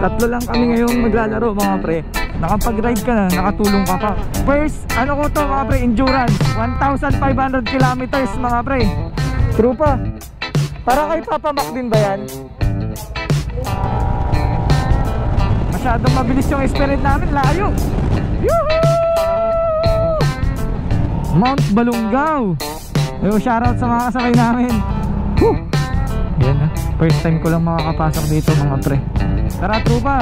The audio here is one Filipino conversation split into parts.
Tatlo lang kami ngayong maglalaro mga pre. Nakapag-ride ka na, nakatulong ka pa. First, ano ko to mga pre, endurance 1,500 kilometers mga pre. True pa. Para kay Papa Mac din ba yan? Masyadong mabilis yung experience namin, layo. Yuhuu! Mount Balungaw. Yo, shoutout sa mga kasabay namin. Woo! Yan na, first time ko lang makakapasok dito mga pre. Tara, trupa.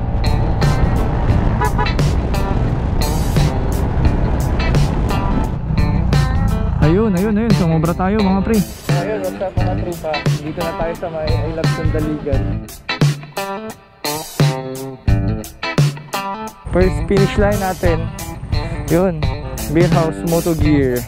Ayun, sumobra tayo mga pre. Ayun, what's up mga trupa. Dito na tayo sa may I Love Sandaligan. First finish line natin. Yun, Beer House Moto Gear.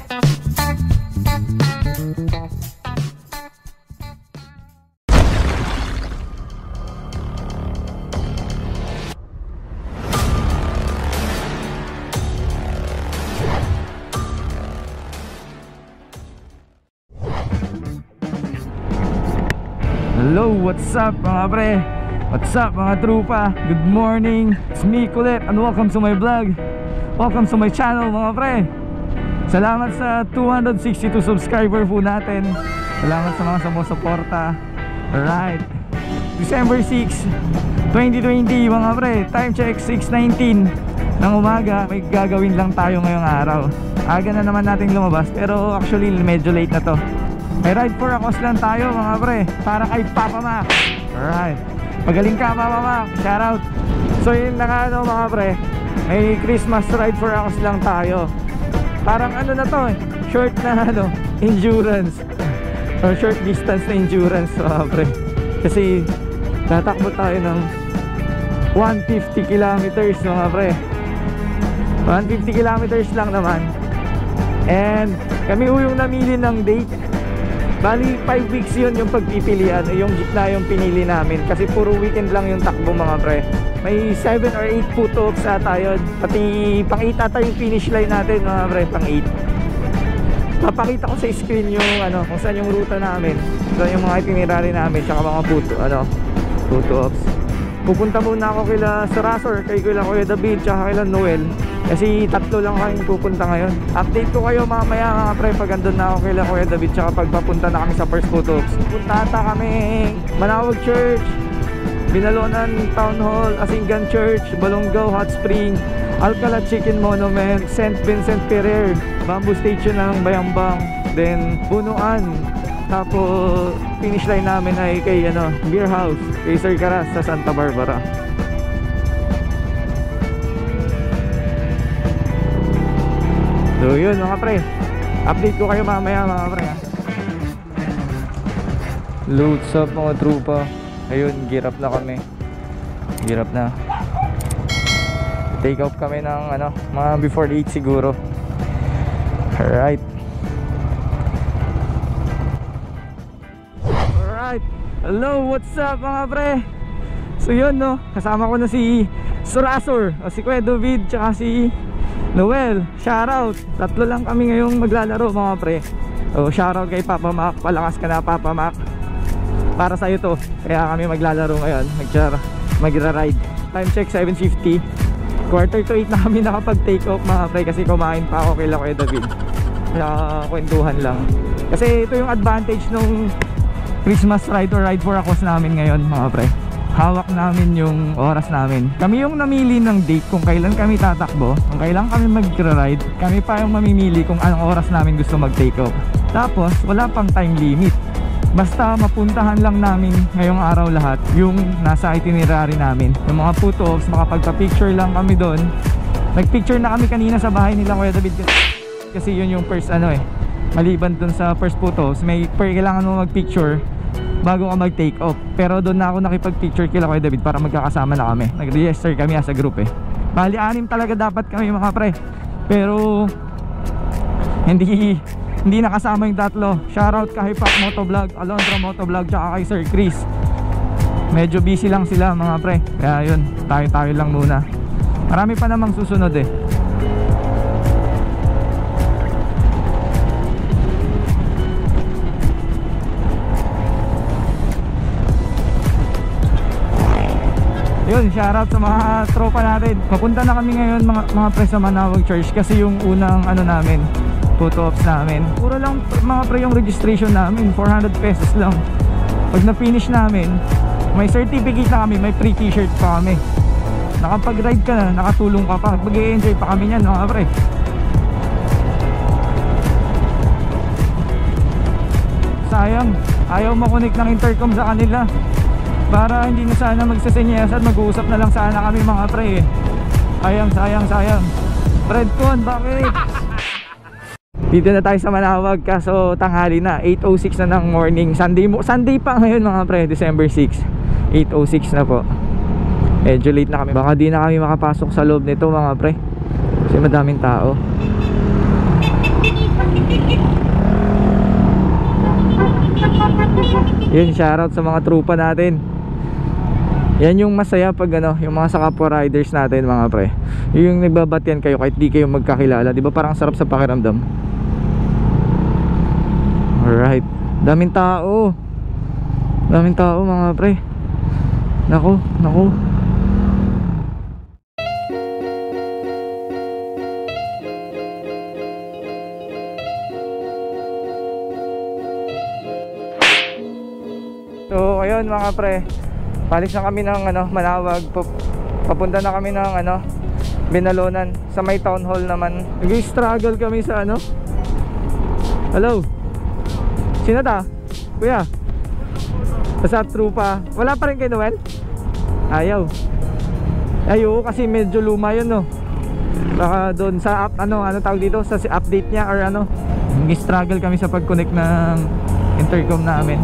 Hello, what's up mga pre? What's up mga trupa? Good morning, it's me Kulit and welcome to my vlog. Welcome to my channel mga pre. Salamat sa 262 subscriber po natin. Salamat sa mga sumusuporta. Alright, December 6, 2020 mga pre. Time check 6:19 ng umaga. May gagawin lang tayo ngayong araw. Aga na naman natin lumabas pero actually medyo late na to. May ride for a cause lang tayo mga pre, para kay Papa Mac. Alright, magaling ka Papa Mac, shoutout. So yun na nga ano mga pre, may Christmas ride for a cause lang tayo. Parang ano na to short na ano, endurance or short distance na endurance mga pre. Kasi tatakbo tayo ng 150 kilometers mga pre. 150 kilometers lang naman. And kami yung namili ng date. Bali 5 weeks yun yung pagpipilian. Yung gitna yung pinili namin kasi puro weekend lang yung takbo mga pre. May 7 or 8 photo-ops ata yun. Pati pang 8 ata yung finish line natin mga pre, pang 8. Papakita ko sa screen yung ano, kung saan yung ruta namin, saan yung mga itinerary namin, tsaka mga photo-ops. Pupunta muna ako kila Sarasor, kay Kuya David, tsaka kila Noel. Kasi tatlo lang kami pupunta ngayon. Update ko kayo mamaya mga pre pag andun na ako kila Kuya David, tsaka pagpapunta na kami sa first photo-ops. Punta ata kami Manawag Church, Binalonan Town Hall, Asingan Church, Balungaw Hot Spring, Alcala Chicken Monument, St. Vincent Ferrer, Bamboo Station ng Bayambang, then Bunuan. Tapos finish line namin ay kay ano, Beer House, kay Sir Caras sa Santa Barbara. So yun mga pre, update ko kayo mamaya mga pre ha. Loads up mga trupa. Ayun, gear up na kami. Gear up na. Take out kami ng ano, mga before 8 siguro. Alright. Alright, hello, what's up mga pre? So yun no, kasama ko na si Surasor, o si Kuya David, tsaka si Noel. Shoutout, tatlo lang kami ngayong maglalaro mga pre. O shoutout kay Papa Mac, palakas ka na Papa Mac. Para sa'yo to, kaya kami maglalaro ngayon, magra-ride. Time check 7:50. Quarter to 8 na kami nakapag-take off mga pre, kasi kumain pa ako kay Kuya David. Kaya kwentuhan lang. Kasi ito yung advantage nung Christmas ride or ride for a cause namin ngayon mga pre. Hawak namin yung oras namin. Kami yung namili ng date kung kailan kami tatakbo, kung kailan kami mag-ride. Kami pa yung mamimili kung anong oras namin gusto mag-take off. Tapos wala pang time limit. Basta mapuntahan lang namin ngayong araw lahat yung nasa itinerary namin. Yung mga photos, makapagpa-picture lang kami doon. Nag-picture na kami kanina sa bahay nila Kuya David. Kasi yun yung first ano maliban dun sa first photos, may kailangan mo mag-picture bago ka mag-take off. Pero doon na ako nakipag-picture kila Kuya David para magkakasama na kami. Nag-register kami as a group Bali 6 talaga dapat kami mga pre. Pero hindi nakasama yung tatlo. Shoutout kay Pac Motovlog, Alondra Motovlog, tsaka kay Sir Chris. Medyo busy lang sila mga pre. Kaya yun, tayo lang muna. Marami pa namang susunod Yun, shoutout sa mga tropa natin. Papunta na kami ngayon mga pre sa Manawag Church kasi yung unang ano namin, photo ops namin. Puro lang mga pre yung registration namin, 400 pesos lang. Pag na-finish namin, may certificate na kami, may free t-shirt pa kami. Nakapag-ride ka na, nakatulong ka pa, mag-i-enjoy pa kami niyan mga pre. Sayang, ayaw makonek ng intercom sa kanila. Para hindi na sana magsasenyasan, mag-uusap na lang sana kami mga pre. Sayang. Redcon, bakit? Dito na tayo sa Manawag, kaso tanghali na, 8:06 na ng morning. Sunday pa ngayon mga pre, December 6. 8:06 na po. Medyo late na kami. Baka di na kami makapasok sa loob nito mga pre, kasi madaming tao. Yun, shoutout sa mga trupa natin. Yan yung masaya pag ano, yung mga sa kapwa riders natin mga pre. Yung nagbabatian kayo kahit di kayo magkakilala, di ba parang sarap sa pakiramdam. Alright, daming tao mga pre. Naku. So ayun mga pre, palis na kami ng ano, Manawag. Papunta na kami ng ano, Binalonan. Sa may town hall naman. Nag-struggle kami sa ano. Hello, sino ta? Kuya, basta trupa. Wala pa rin kay Noel? Ayaw kasi medyo luma yun no. Baka doon sa ano tawag dito, sa update niya or ano. Nag-struggle kami sa pag-connect ng intercom namin.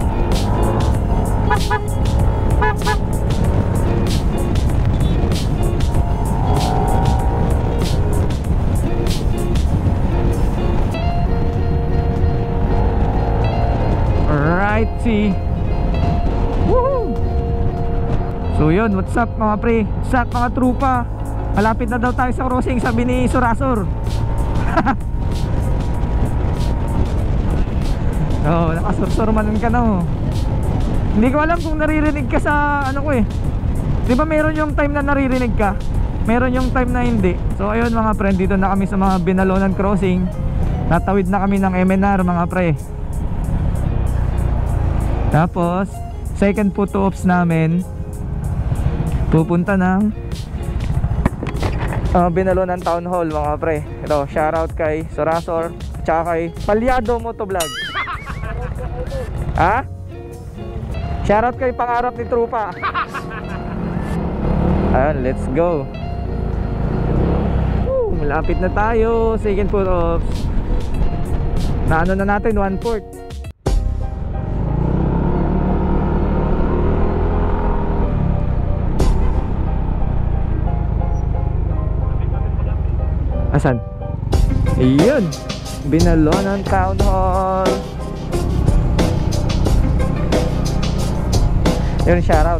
Alright, see. Woohoo! So yun, what's up mga pre? What's up mga trupa? Malapit na daw tayo sa crossing, sabi ni Surasor. Oh, nakasursurmanan ka no. Hindi ko alam kung naririnig ka sa ano ko eh. Di ba meron yung time na naririnig ka, meron yung time na hindi. So ayun mga friend, dito na kami sa mga Binalonan crossing. Natawid na kami ng MNR mga pre. Tapos second photo ops namin, pupunta ng Binalonan Town Hall mga pre. Ito, shoutout kay Surasor, tsaka kay Palyado Motovlog. Ha? Shoutout kay pangarap ni trupa. Ayun, let's go. Malapit na tayo. Second photo ops. Na ano na natin, 1/4. Asan? Ayun, Binalonan Town Hall. Yun, shoutout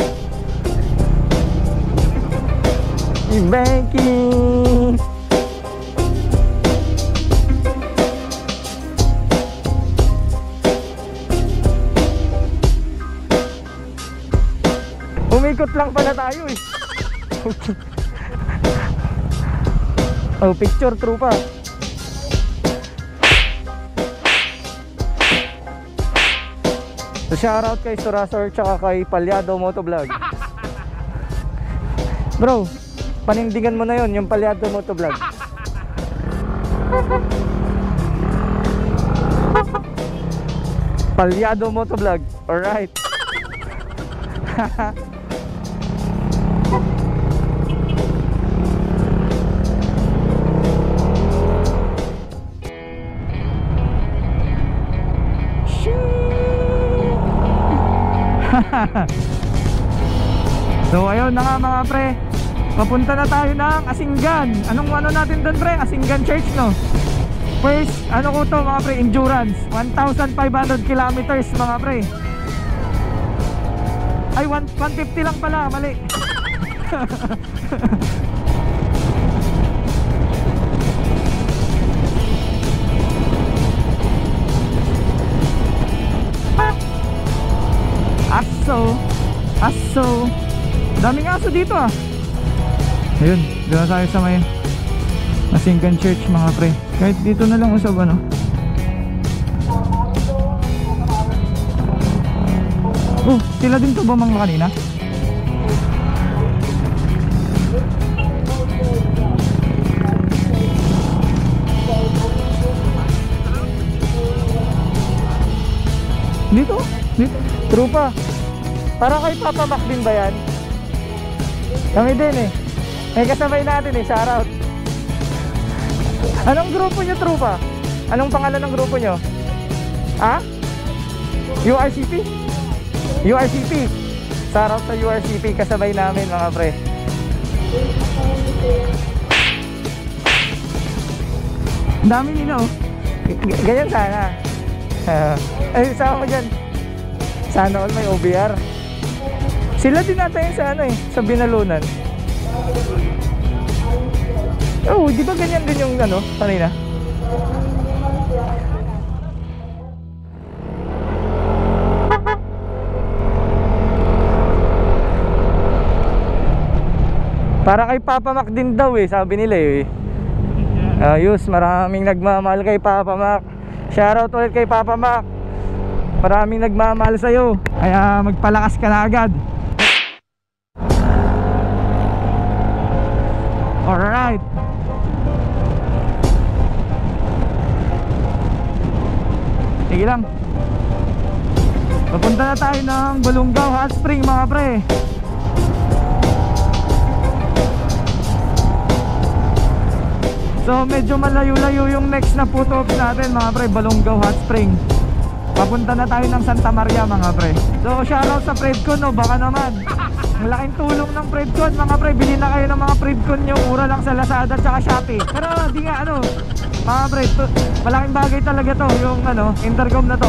banking. Umikot lang pala tayo eh. Oh, picture trupa. So shoutout kay Surasor tsaka kay Palyado Motovlog. Bro, panindigan mo na yon yung Palyado Motovlog. Palyado Motovlog, alright. So ayun na nga mga pre, papunta na tayo ng Asinggan. Anong ano natin doon pre? Asinggan Church no? First, ano ko to mga pre, endurance 1,500 kilometers mga pre. Ay 150 lang pala, mali. Aso Daming aso dito ah. Ayun, doon na tayo sa may Masinggan Church mga pre. Kahit dito na lang usab ano. Oh, sila din to ba mga kanina? Dito? Dito? Trupa. Para kay Papa Mac din ba yan? Kami din eh. May kasabay natin eh, shoutout. Anong grupo nyo, Trupa? Anong pangalan ng grupo nyo? Ha? URCP? URCP. Shoutout sa URCP, kasabay namin mga pre. Ang dami nila oh. Ganyan sana. Ay, sama mo dyan. Sana all may OBR. Sila din natin sa ano eh, sa Binalunan. Oh, di ba ganyan din yung ano, kanina? Para kay Papa Mac din daw eh, sabi nila eh. Ayos, maraming nagmamahal kay Papa Mac. Shoutout ulit kay Papa Mac. Maraming nagmamahal sa'yo, kaya magpalakas ka na agad. Alright. Sige lang. Papunta na tayo ng Balungaw Hot Spring mga pre. So medyo malayo-layo yung next na photo ops natin mga pre, Balungaw Hot Spring. Papunta na tayo ng Santa Maria mga pre. So shoutout sa Predcon no, baka naman malaking tulong ng Predcon mga pre. Bili na kayo ng mga Predcon nyo, mura lang sa Lazada at Shopee. Pero di nga ano mga pre, malaking bagay talaga to, yung ano, intercom na to.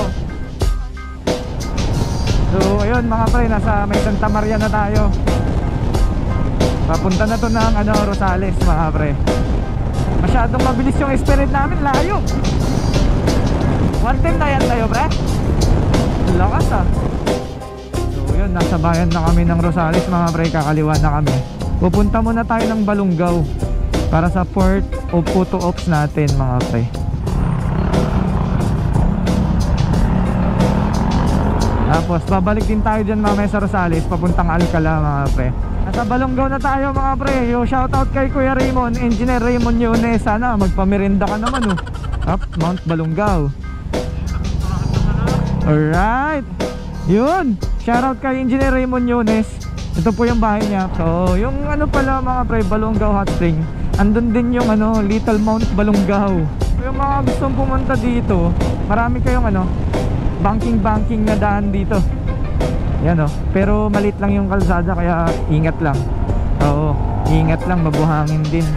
So ayun mga pre, nasa may Santa Maria na tayo. Papunta na to ng ano, Rosales mga pre. Masyadong mabilis yung spirit namin, layo. 110 na yan tayo pre. Lakas ah. So yun, nasa bayan na kami ng Rosales mga pre, kakaliwa na kami. Pupunta muna tayo ng Balungaw para sa port o photo ops natin mga pre. Tapos babalik din tayo dyan mamaya sa Rosales, papuntang Alcala mga pre. Nasa Balungaw na tayo mga pre. Yo, shoutout kay Kuya Raymond, Engineer Raymond Yunes. Sana magpamirinda ka naman oh. Up, Mount Balungaw. Alright. Yun, shoutout kay Engineer Raymond Yunes. Ito po yung bahay niya. So yung ano pala mga pre, Balungaw Hot Spring, andun din yung ano, Little Mount Balungaw. Yung mga gustong pumunta dito, marami kayong ano, banking na daan dito. Yan oh. Pero maliit lang yung kalsada, kaya ingat lang. Oo, ingat lang, mabuhangin din.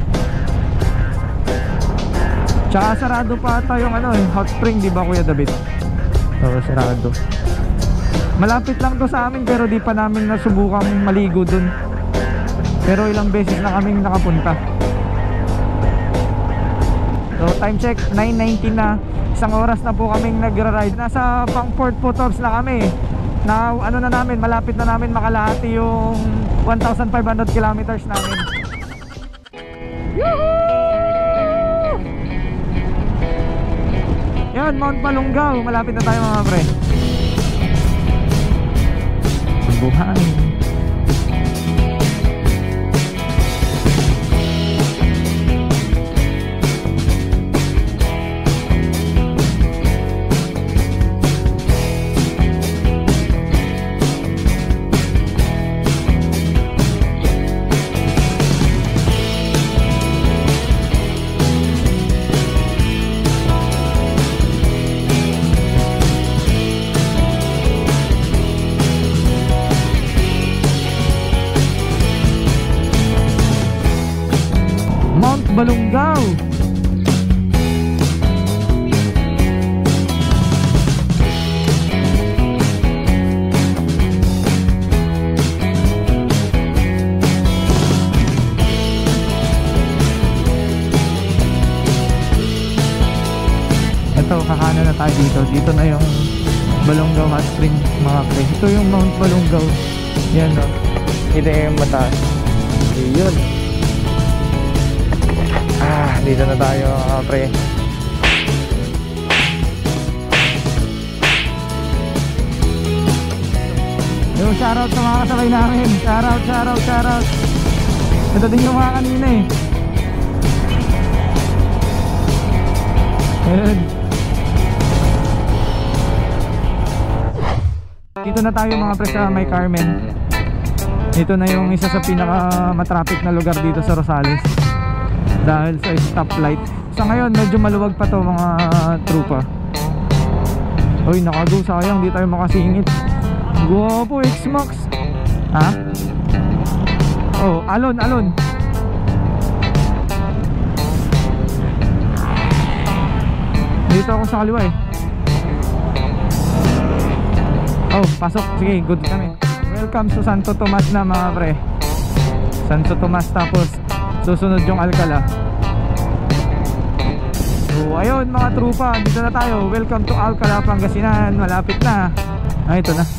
Tsaka sarado pa ata yung ano eh, hot spring, di ba Kuya David? Oo, sarado. Malapit lang to sa amin pero di pa namin nasubukang maligo dun. Pero ilang beses na kaming nakapunta. So time check, 9:19 na. Isang oras na po kaming nagra-ride. Nasa pang Port Photos na kami. Na ano na namin, malapit na namin makalahati yung 1,500 kilometers namin. Yoo-hoo! Yan, Mount Balungaw. Malapit na tayo mga pre. Buhangin. Balungaw. Ito, kakanan na tayo dito. Dito na yung Balungaw Hot Spring mga pre. Ito yung Mount Balungaw. Yan o. Kita yung mataas. Yun. Dito na tayo mga pre. Yung shoutout sa mga kasabay namin. Shoutout. Ito din yung mga kanina eh. Ayun. Dito na tayo mga pre sa May Carmen. Ito na yung isa sa pinaka matraffic na lugar dito sa Rosales dahil sa stoplight. Sa ngayon medyo maluwag pa to mga trupa. Uy, nakagaw, sayang di tayo makasingit. Guwapo X-Max. Ha? Oh, alon. Dito ako sa kaliwa eh. Oh, pasok. Sige, good kami. Welcome to Santo Tomas na mga pre. Santo Tomas, tapos susunod yung Alcala. So ayun mga trupa, dito na tayo. Welcome to Alcala, Pangasinan. Malapit na. Ito na.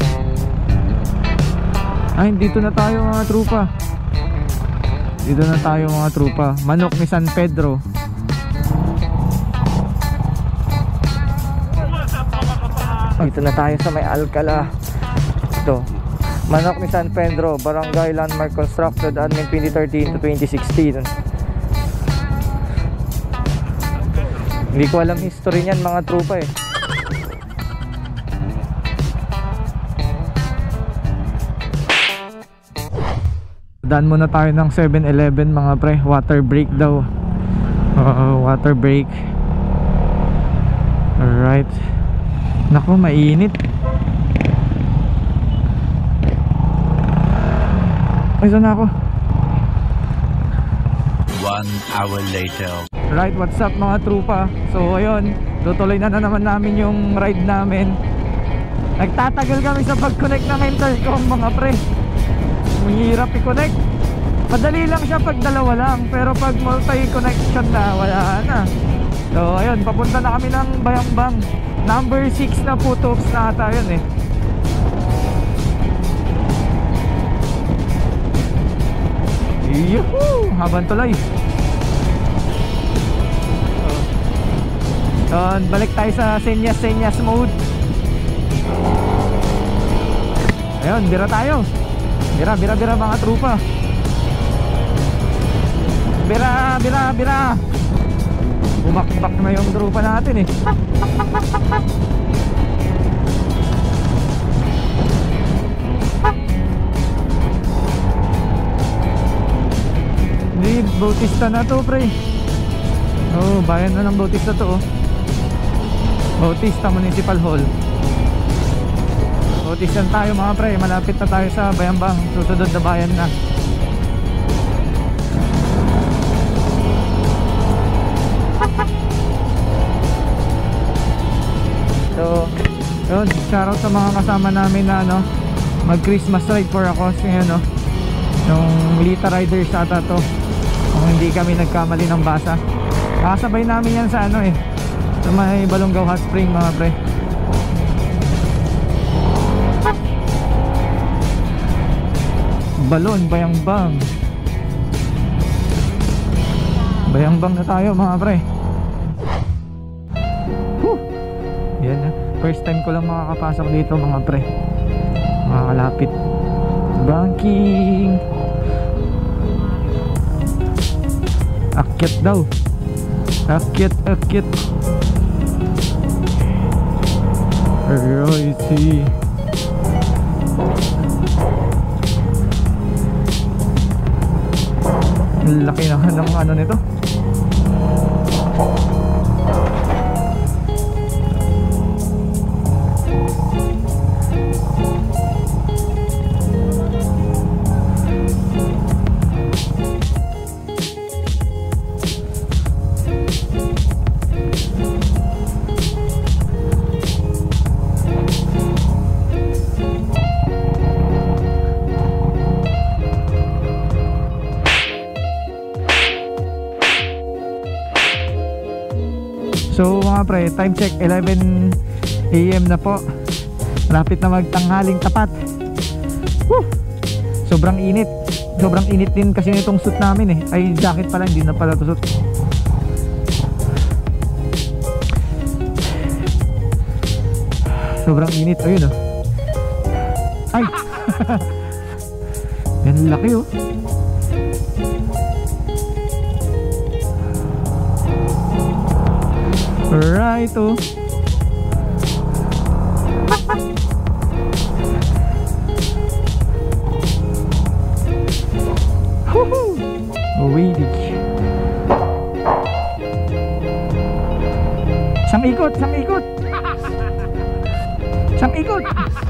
Dito na tayo mga trupa. Dito na tayo mga trupa. Manok ni San Pedro. Dito na tayo sa may Alcala. Ito, Manok ni San Pedro, Barangay Landmark Constructed Admin 2013 to 2016. Hindi ko alam history niyan mga trupa eh. Daan muna tayo ng 7-Eleven mga pre. Water break daw. Water break. Alright. Naku, mainit. Ay, saan ako? 1 hour later. Right, what's up mga trupa? So ayun, tutuloy na naman namin yung ride namin. Nagtatagal kami sa pag-connect ng intercom mga pre. Mahirap i-connect. Madali lang siya pag dalawa lang, pero pag multi-connection na, wala na. So ayun, papunta na kami ng Bayambang. Number 6 na putox na ata yun eh. Yuhuu! Habang tuloy. So, balik tayo sa senyas mode. Ayun, bira tayo. Bira mga trupa. Bira. Bumakbak na yung trupa natin eh. Hindi, Bautista na to pre. Oh, bayan na ng Bautista to oh. Bautista Municipal Hall. Bautista tayo mga pre. Malapit na tayo sa Bayambang. Susunod na bayan na. So, yun, shoutout sa mga kasama namin na ano, mag Christmas ride for a cause ngayon no. Yung Lita Riders ata to. Kung hindi kami nagkamali ng basa. Kasabay namin yan sa ano eh, sa may Balongaw Hot Spring mga pre. Balon, Bayambang. Bayambang na tayo mga pre. Yan na. First time ko lang makakapasok dito mga pre. Makakalapit. Banking. Akyat daw. Akyat. Alrighty. Laki na ng ano nito. So mga pre, time check 11 AM na po. Malapit na magtanghaling tapat. Woo! Sobrang init. Sobrang init din kasi nitong suit namin eh. Ay, jacket pala, hindi na pala to suit. Sobrang init. Ayun oh. Ay! Yan laki oh. Right oh. Waiting. Isang ikot, isang ikot. Isang ikot.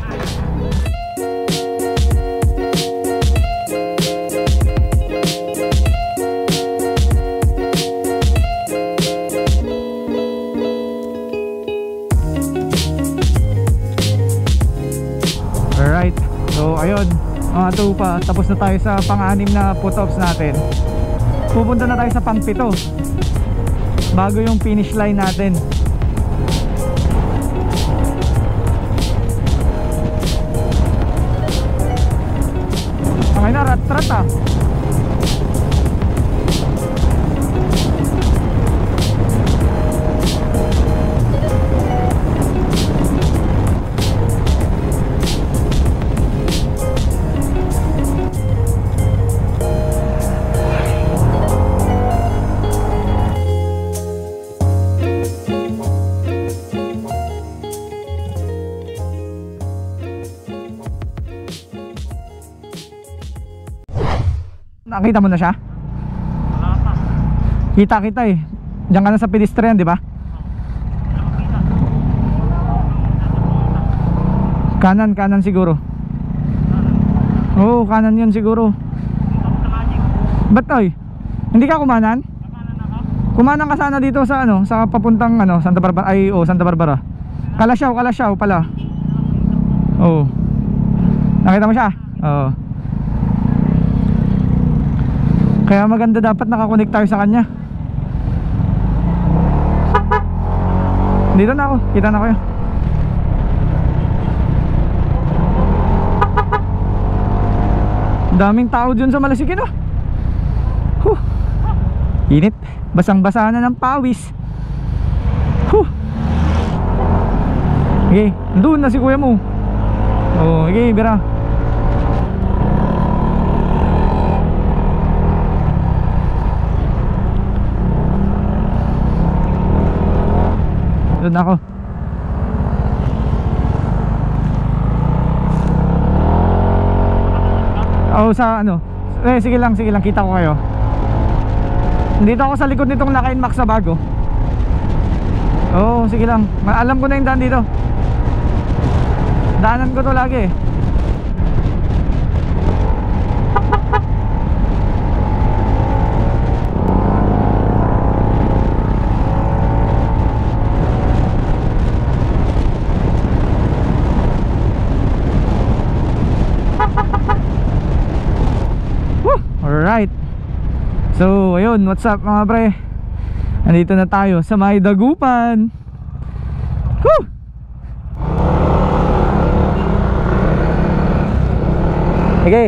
Alright. So ayun, mga tupa, tapos na tayo sa pang-anim na put-ups natin. Pupunta na tayo sa pang-7 bago yung finish line natin. Okay na, rat-rat ah. Nakita mo na siya? Wala pa. Kita eh. Diyan ka na sa pedestrian, di ba? Kanan siguro. Oo, kanan yun siguro. Ba't oy? Hindi ka kumanan? Kumanan ka sana dito sa ano, sa papuntang ano, Santa Barbara. Ay, Santa Barbara. Kalasyaw pala. Oo. Nakita mo siya? Oo. Kaya maganda, dapat nakakonect tayo sa kanya. Dito na ako, kita na kayo. Daming tao dun sa Malasikin oh. Init, basang-basa na ng pawis. Okay, doon na si kuya mo. Oh, okay, bira. Doon ako. Oh, sa ano? Sige lang, kita ko kayo. Dito ako sa likod nitong Nakain Max na bago. Oh, sige lang. Alam ko na yung daan dito. Daanan ko to lagi. Alright. So ayun, what's up mga pre? Nandito na tayo sa May Dagupan. Woo! Okay.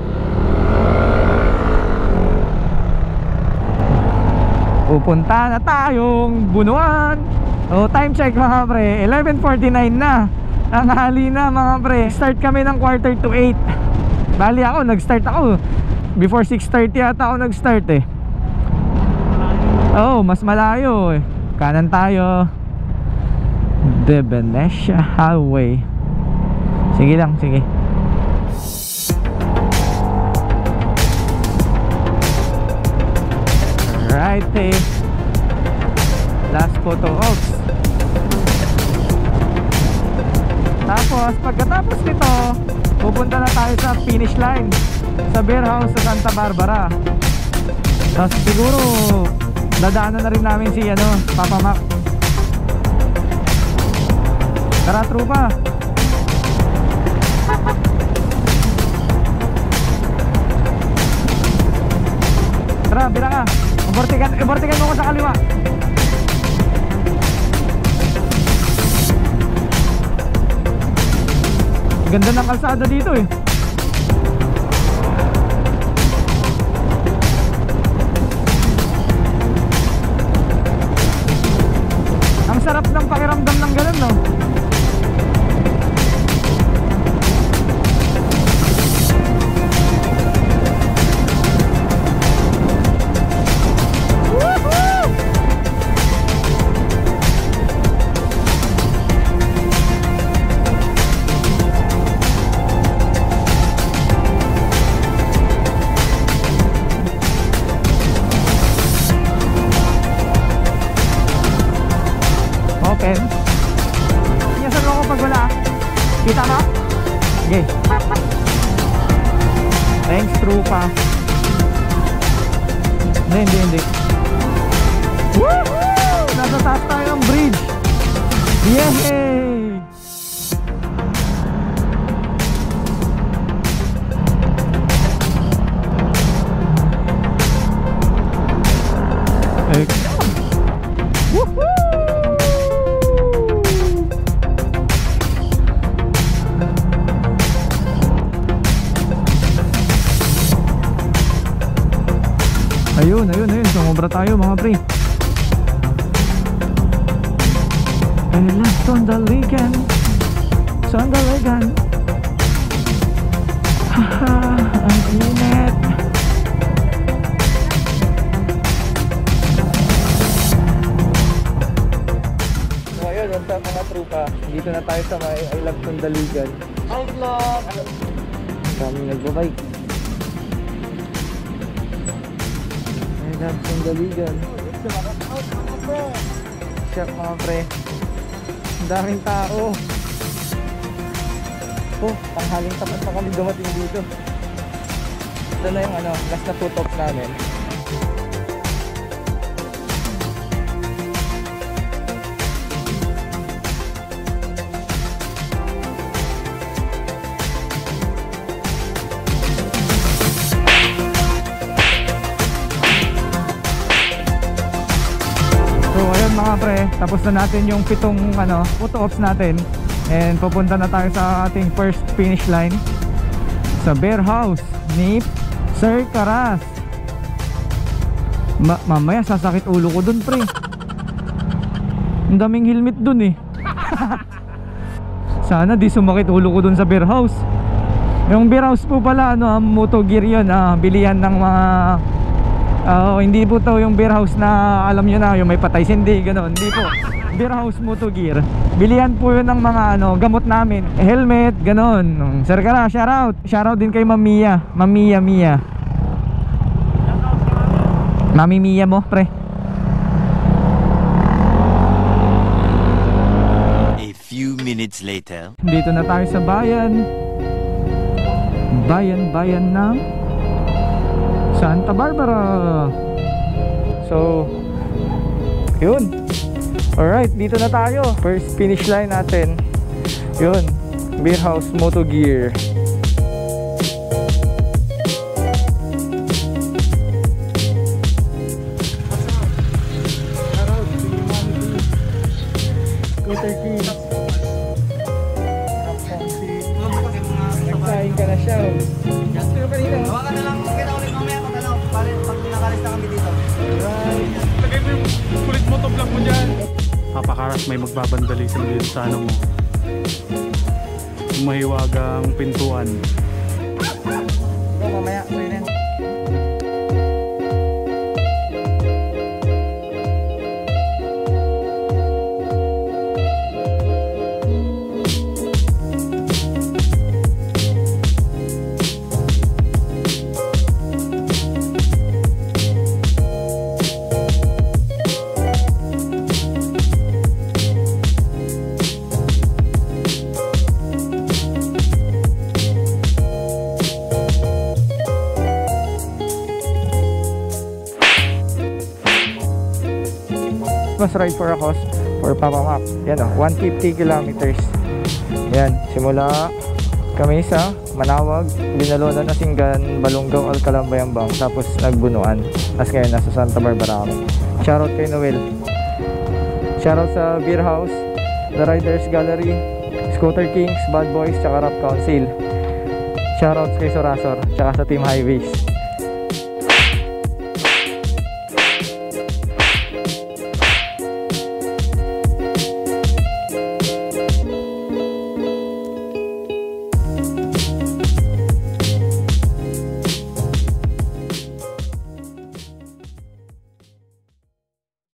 Pupunta na tayong Bunuan. So time check mga pre, 11:49 na. Tanghali na mga pre. Start kami ng 7:45. Bali ako, nag-start ako before 6:30 yata ako nag-start eh. Oh, mas malayo eh. Kanan tayo. The Venecia Highway. Sige lang, sige. Right eh. Last photo ops. Tapos pagkatapos nito, pupunta na tayo sa finish line sa beer house sa Santa Barbara. Tapos siguro dadaanan na rin namin si ano, Papa Mac. Tara trupa. Tara, bira ka. Ibortikan mo ko sa kaliwa. Ganda ng kalsada dito eh. Hindi. Woohoo! Nasa taas tayo ng bridge. Yay! Woohoo! Ayun. Sumobra tayo mga pre. And last Sandaligan. Haha, ang init. So ayun, what's up mga trupa. Dito na tayo sa may I Love Sandaligan. Outlook! Kaming nagbabike. I Love Sandaligan. Shop mga pre. Ang daming tao. Oh, tanghaling tapat na kami dumating dito. Ito na yung last na photo ops namin. So ayun mga pre, tapos na natin yung 7 photo ops natin. And pupunta na tayo sa ating first finish line sa bear house ni Sir Karas. Mamaya sasakit ulo ko dun pre. Ang daming helmet dun eh. Sana di sumakit ulo ko dun sa bear house. Yung bear house po pala Moto Gear yun, bilihan ng mga hindi po to yung bear house na alam nyo na yung may patay sindi gano'n. Hindi po, bear house Moto Gear. Bilihan po yun ng mga gamot namin, helmet gano'n. Sir Kara, shoutout din kay Mamiya. Mami Mia mo pre. A few minutes later. Dito na tayo sa bayan ng Santa Barbara. So yun. Alright, dito na tayo. First finish line natin. Yun, Beer House Moto Gear. Scooter Kings. Nagsahin ka na siya. Pero pa dito. Hawakan na lang, kita ulit mamaya pag pag nakalis na kami dito. Lagay mo yung kulit mo, vlog mo dyan. Papakaras, may magbabandalism dito sa mo. Mahiwagang pintuan. Ikaw mamaya, Renen. Mas ride for a cost for Papa Mac. Yan 150 kilometers. Yan, simula kami sa Manawag, Binalonan, Nasinggan, Balongaw, Alcalam, Bayambang, tapos nagbunuan. Tapos ngayon nasa Santa Barbara kami. Shoutout kay Noel. Shoutout sa Beer House, The Riders Gallery, Scooter Kings, Bad Boys, tsaka Rap Council. Shoutouts kay Sorasor, tsaka sa Team Highways.